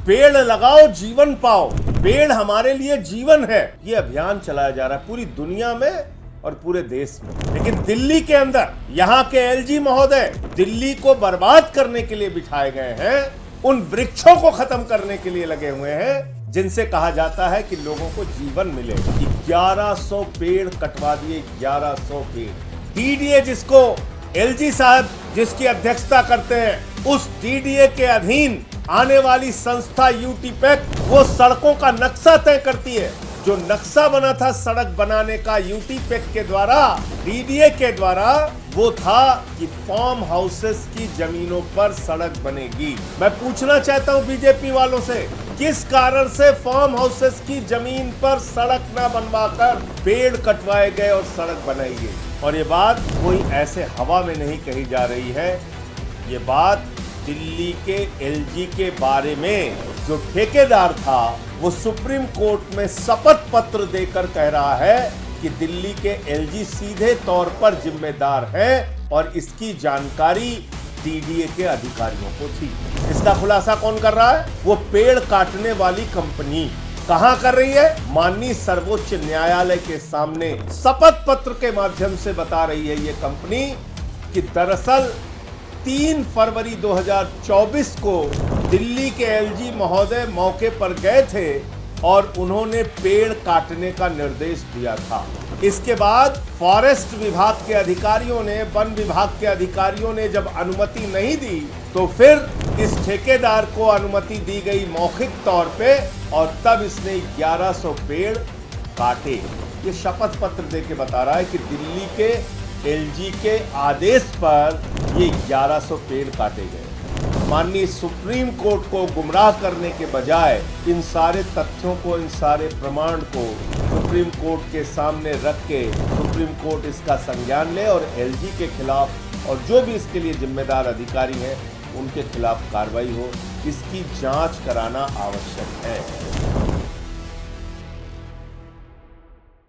पेड़ लगाओ जीवन पाओ, पेड़ हमारे लिए जीवन है, ये अभियान चलाया जा रहा है पूरी दुनिया में और पूरे देश में। लेकिन दिल्ली के अंदर यहाँ के एलजी महोदय दिल्ली को बर्बाद करने के लिए बिठाए गए हैं, उन वृक्षों को खत्म करने के लिए लगे हुए हैं जिनसे कहा जाता है कि लोगों को जीवन मिले। 1100 पेड़ कटवा दिए, 1100 पेड़। डीडीए जिसको एलजी साहब जिसकी अध्यक्षता करते हैं, उस डीडीए के अधीन आने वाली संस्था यूटीपैक वो सड़कों का नक्शा तय करती है। जो नक्शा बना था सड़क बनाने का यूटीपैक के द्वारा, डीडीए के द्वारा, वो था कि फार्म हाउसेस की जमीनों पर सड़क बनेगी। मैं पूछना चाहता हूं बीजेपी वालों से, किस कारण से फार्म हाउसेस की जमीन पर सड़क न बनवाकर पेड़ कटवाए गए और सड़क बनाई गई? और ये बात कोई ऐसे हवा में नहीं कही जा रही है, ये बात दिल्ली के एलजी के बारे में जो ठेकेदार था वो सुप्रीम कोर्ट में शपथ पत्र देकर कह रहा है कि दिल्ली के एलजी सीधे तौर पर जिम्मेदार हैं और इसकी जानकारी डीडीए के अधिकारियों को थी। इसका खुलासा कौन कर रहा है? वो पेड़ काटने वाली कंपनी। कहां कर रही है? माननीय सर्वोच्च न्यायालय के सामने शपथ पत्र के माध्यम से बता रही है ये कंपनी कि दरअसल 3 फरवरी 2024 को दिल्ली के एलजी महोदय मौके पर गए थे और उन्होंने पेड़ काटने का निर्देश दिया था। इसके बाद फॉरेस्ट विभाग के अधिकारियों ने, वन विभाग के अधिकारियों ने जब अनुमति नहीं दी तो फिर इस ठेकेदार को अनुमति दी गई मौखिक तौर पे और तब इसने 1100 पेड़ काटे। ये शपथ पत्र देके बता रहा है कि दिल्ली के एलजी के आदेश पर ये 1100 पेड़ काटे गए। माननीय सुप्रीम कोर्ट को गुमराह करने के बजाय इन सारे तथ्यों को, इन सारे प्रमाण को सुप्रीम कोर्ट के सामने रख के सुप्रीम कोर्ट इसका संज्ञान ले और एलजी के खिलाफ और जो भी इसके लिए जिम्मेदार अधिकारी हैं उनके खिलाफ कार्रवाई हो। इसकी जांच कराना आवश्यक है।